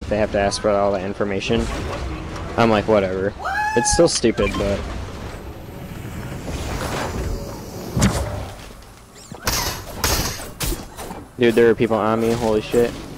they have to ask for all that information. I'm like, whatever. It's still stupid, but... Dude, there are people on me, holy shit.